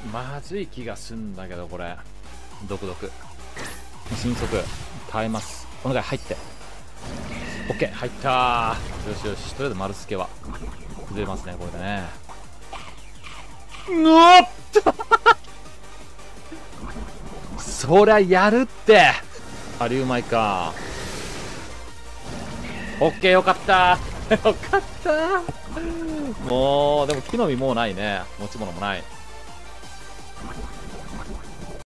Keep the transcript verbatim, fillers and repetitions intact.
まずい気がすんだけど、これ毒毒迅速耐えます。お願い入って。 OK 入ったー。よしよし、とりあえず丸助は崩れますね、これでね。うおっそりゃやるって。ありうまいか。 OK よかったよかった。もうでも木の実もうないね。持ち物もない。